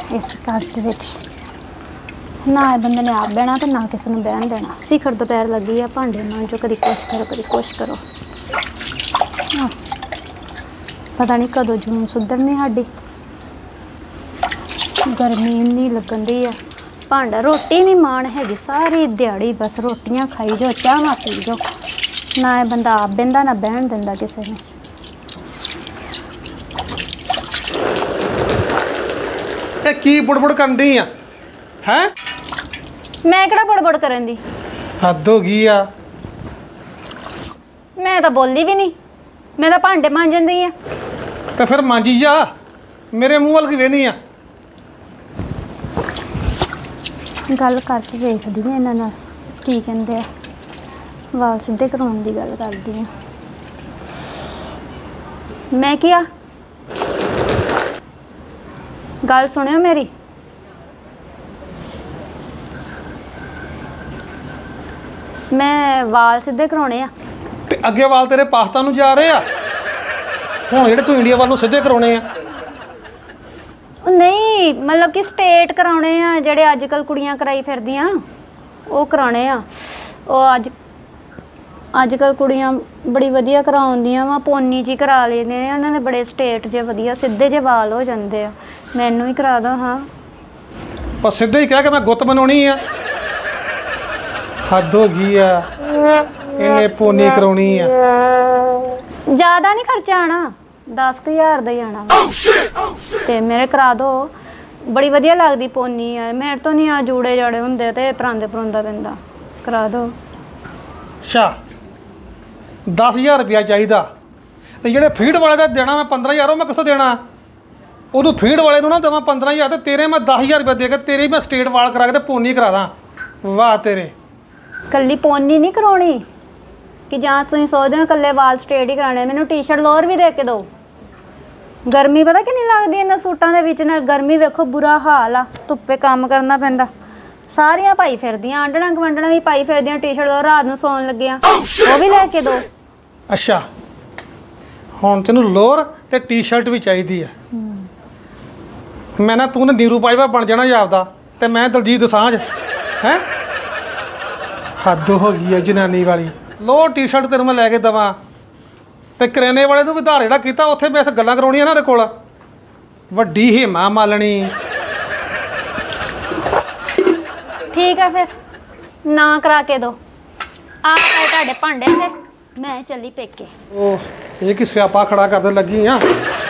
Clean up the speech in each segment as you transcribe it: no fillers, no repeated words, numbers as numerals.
इस घर ਦੇ ਵਿੱਚ ਨਾ ਇਹ ਬੰਦੇ ਨੇ ਆਪ ਬਹਿਣਾ ਤੇ ਨਾ ਕਿਸੇ ਨੂੰ ਬਹਿਣ ਦੇਣਾ। ਸਿਖਰ ਦੁਪਹਿਰ ਲੱਗੀ ਆ ਭਾਂਡੇ ਮਾਂਜੋ, ਕਦੀ ਕੁਛ ਕਰੋ ਕਦੀ ਕੁਛ ਕਰੋ। ਪਤਾ ਨਹੀਂ ਕਦੋਂ ਜੂਨ ਸੁਧਰਨੀ ਸਾਡੀ। ਗਰਮੀ ਇੰਨੀ ਲੱਗਣ ਦੀ ਆ, ਭਾਂਡਾ ਰੋਟੀ ਨਹੀਂ ਮਾਣ ਹੈਗੀ ਸਾਰੀ ਦਿਹਾੜੀ, ਬਸ ਰੋਟੀਆਂ ਖਾਈ ਜਾਓ ਚਾਹਾਂ ਪੀ ਜਾਓ। ਨਾ ਇਹ ਬੰਦਾ ਆਪ ਬਹਿੰਦਾ ਨਾ ਬਹਿਣ ਦਿੰਦਾ ਕਿਸੇ ਨੇ। ਇਹ ਕੀ ਬੁੜਬੁੜ ਕਰਨ ਡਈ ਆ ਹੈ? ਮੈਂ ਕਿਹੜਾ ਬੜਬੜ ਕਰਨ ਦੀ? ਹੱਦ ਹੋ ਗਈ ਆ। ਮੈਂ ਤਾਂ ਬੋਲੀ ਵੀ ਨਹੀਂ, ਮੈਂ ਤਾਂ ਭਾਂਡੇ ਮਾਂਜਣ ਦੀ ਆ। ਤੇ ਫਿਰ ਮਾਂਜੀ ਜਾ, ਮੇਰੇ ਮੂੰਹ ਵੱਲ ਕੀ ਵੇਹਨੀ ਆ? ਗੱਲ ਕਰਕੇ ਵੇਖਦੀ ਆ ਇਹਨਾਂ ਨਾਲ ਕੀ ਕਹਿੰਦੇ ਆ। ਵਾਲ ਸਿੱਧੇ ਕਰਾਉਣ ਦੀ ਗੱਲ ਕਰਦੀ ਆ। ਮੈਂ ਕਿਹਾ ਗੱਲ ਸੁਣਿਓ ਮੇਰੀ। ਮੈਂ ਵਾਲ ਸਿੱਧੇ ਕਰਾਉਣੇ ਆ। ਤੇ ਅੱਗੇ ਵਾਲ ਤੇਰੇ ਪਾਕਿਸਤਾਨ ਨੂੰ ਜਾ ਰਹੇ ਆ, ਹੁਣ ਜਿਹੜੇ ਤੂੰ ਇੰਡੀਆ ਵੱਲ ਨੂੰ ਸਿੱਧੇ ਕਰਾਉਣੇ ਆ। ਉਹ ਨਹੀਂ, ਮਤਲਬ ਕਿ ਸਟੇਟ ਕਰਾਉਣੇ ਆ, ਜਿਹੜੇ ਅੱਜ ਕੱਲ੍ਹ ਕੁੜੀਆਂ ਕਰਾਈ ਫਿਰਦੀਆਂ ਉਹ ਕਰਾਉਣੇ ਆ। ਉਹ ਅੱਜ ਕੱਲ੍ਹ ਕੁੜੀਆਂ ਬੜੀ ਵਧੀਆ ਕਰਾਉਂਦੀਆਂ ਵਾ, ਪੋਨੀ ਜੀ ਕਰਾ ਲੈਂਦੇ ਆ ਉਹਨਾਂ ਦੇ, ਬੜੇ ਸਟੇਟ ਜੇ ਵਧੀਆ ਸਿੱਧੇ ਜੇ ਵਾਲ ਹੋ ਜਾਂਦੇ ਆ। ਮੈਨੂੰ ਹੀ ਕਰਾ ਦਿਓ। ਹਾਂ ਪਰ ਸਿੱਧੇ ਹੀ ਕਹਿ ਕੇ ਮੈਂ ਗੁੱਤ ਬਣਾਉਣੀ ਆ। ਹੱਦ ਹੋ ਗਈ ਆ, ਇਹਨੇ ਪੋਨੀ ਕਰਾਉਣੀ ਆ। ਜ਼ਿਆਦਾ ਨਹੀਂ ਖਰਚਾ ਆਣਾ, 10,000 ਦਾ ਹੀ ਆਣਾ ਤੇ ਮੇਰੇ ਕਰਾ ਦਿਓ। ਬੜੀ ਵਧੀਆ ਲੱਗਦੀ ਪੋਨੀ ਆ, ਮੇਰੇ ਤੋਂ ਨਹੀਂ ਆ ਜੂੜੇ ਜਾੜੇ ਹੁੰਦੇ ਤੇ ਪਰਾਂਦੇ ਪਰਾਉਂਦਾ ਪੈਂਦਾ। ਕਰਾ ਦਿਓ। ਅੱਛਾ 10,000 ਰੁਪਇਆ ਚਾਹੀਦਾ, ਤੇ ਜਿਹੜੇ ਫੀਡ ਵਾਲੇ ਦਾ ਦੇਣਾ ਮੈਂ 15,000, ਉਹ ਮੈਂ ਕਿੱਥੋਂ ਦੇਣਾ? ਉਹਨੂੰ ਫੀਡ ਵਾਲੇ ਨੂੰ ਨਾ ਦੇਵਾਂ 15,000 ਤੇ ਤੇਰੇ ਮੈਂ 10,000 ਰੁਪਇਆ ਦੇ ਕੇ ਤੇਰੇ ਮੈਂ ਸਟੇਟ ਵਾਲ ਕਰਾ ਕੇ ਤੇ ਪੋਨੀ ਕਰਾ ਦਾਂ। ਵਾਹ ਤੇਰੇ। ਕੱਲੀ ਪੋਨੀ ਨਹੀਂ ਕਰਾਉਣੀ ਕਿ ਜਾਂ ਤੁਸੀਂ ਸੋਚਦੇ ਹੋ ਇਕੱਲੇ ਵਾਲ ਸਟੇਟ ਹੀ ਕਰਾਉਣੇ। ਮੈਨੂੰ ਟੀ-ਸ਼ਰਟ ਲੋਅਰ ਵੀ ਦੇ ਕੇ ਦਿਓ। ਗਰਮੀ ਪਤਾ ਕਿੰਨੀ ਲੱਗਦੀ ਇਹਨਾਂ ਸੂਟਾਂ ਦੇ ਵਿੱਚ। ਨਾਲ ਗਰਮੀ ਵੇਖੋ, ਬੁਰਾ ਹਾਲ ਆ, ਧੁੱਪੇ ਕੰਮ ਕਰਨਾ ਪੈਂਦਾ। ਸਾਰੀਆਂ ਪਾਈ ਫਿਰਦੀਆਂ, ਆਂਢਣਾ ਗਵਾਂਢਣਾ ਵੀ ਪਾਈ ਫਿਰਦੀਆਂ ਟੀ-ਸ਼ਰਟ ਲੋਅਰ, ਰਾਤ ਨੂੰ ਸੌਣ ਲੱਗਿਆ ਉਹ ਵੀ ਲੈ ਕੇ ਦਿਓ। ਅੱਛਾ ਹੁਣ ਤੈਨੂੰ ਲੋਅਰ ਤੇ ਟੀ-ਸ਼ਰਟ ਵੀ ਚਾਹੀਦੀ ਆ। ਮੈਂ ਨਾ ਤੂੰ ਨਾ ਨੀਰੂ ਬਾਜਵਾ ਬਣ ਜਾਣਾ ਜਾਪਦਾ, ਤੇ ਮੈਂ ਦਲਜੀਤ ਦੋਸਾਂਝ ਹੈ। ਹੱਦ ਹੋ ਗਈ ਹੈ ਜਨਾਨੀ ਵਾਲੀ। ਲੋਅਰ ਟੀ-ਸ਼ਰਟ ਤੈਨੂੰ ਮੈਂ ਲੈ ਕੇ ਦੇਵਾਂ, ਤੇ ਕਰਿਆਨੇ ਵਾਲੇ ਨੂੰ ਵੀ ਧਾਰ ਜਿਹੜਾ ਕੀਤਾ ਉੱਥੇ ਮੈਂ ਇੱਥੇ ਗੱਲਾਂ ਕਰਾਉਣੀਆਂ ਨਾ ਉਹਦੇ ਕੋਲ। ਵੱਡੀ ਹਿਮਾ ਮਾਲਣੀ। ਠੀਕ ਆ ਫਿਰ ਨਾ ਕਰਾ ਕੇ ਦਿਓ। ਆ ਪਏ ਤੁਹਾਡੇ ਭਾਂਡੇ ਤੇ ਮੈਂ ਚੱਲੀ ਪੇਕੇ। ਉਹ ਇਹ ਕੀ ਸਿਆਪਾ ਖੜਾ ਕਰਨ ਲੱਗੀ ਆ?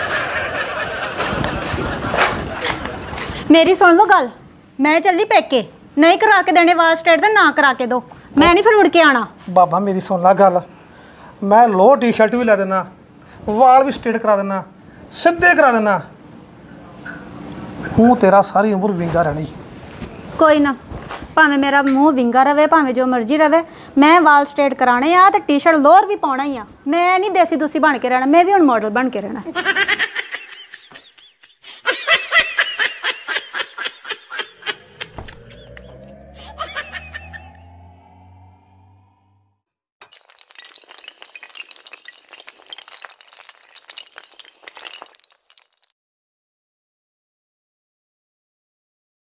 ਮੇਰੀ ਸੁਣ ਲਓ ਗੱਲ, ਮੈਂ ਚੱਲੀ ਪੇਕੇ। ਨਹੀਂ ਕਰਾ ਕੇ ਦੇਣੇ ਵਾਲ ਸਟੇਟ ਤੇ ਨਾ ਕਰਾ ਕੇ ਦਿਓ, ਮੈਂ ਨਹੀਂ ਫਿਰ ਮੁੜ ਕੇ ਆਣਾ। ਬਾਬਾ ਮੇਰੀ ਸੁਣ ਲਾ ਗੱਲ, ਮੈਂ ਲੋਅਰ ਟੀ-ਸ਼ਰਟ ਵੀ ਲੈ ਦੇਣਾ, ਵਾਲ ਵੀ ਸਟੇਟ ਕਰਾ ਦੇਣਾ, ਸਿੱਧੇ ਕਰਾ ਦੇਣਾ। ਹੂੰ ਤੇਰਾ ਸਾਰੀ ਉਮਰ ਵਿੰਗਾ ਰਹਿਣੀ। ਕੋਈ ਨਾ, ਭਾਵੇਂ ਮੇਰਾ ਮੂੰਹ ਵਿੰਗਾ ਰਵੇ, ਭਾਵੇਂ ਜੋ ਮਰਜ਼ੀ ਰਵੇ, ਮੈਂ ਵਾਲ ਸਟੇਟ ਕਰਾਣੇ ਆ ਤੇ ਟੀ-ਸ਼ਰਟ ਲੋਅਰ ਵੀ ਪਾਉਣਾ ਹੀ ਆ। ਮੈਂ ਨਹੀਂ ਦੇਸੀ ਦੂਸੀ ਬਣ ਕੇ ਰਹਿਣਾ, ਮੈਂ ਵੀ ਹੁਣ ਮਾਡਲ ਬਣ ਕੇ ਰਹਿਣਾ।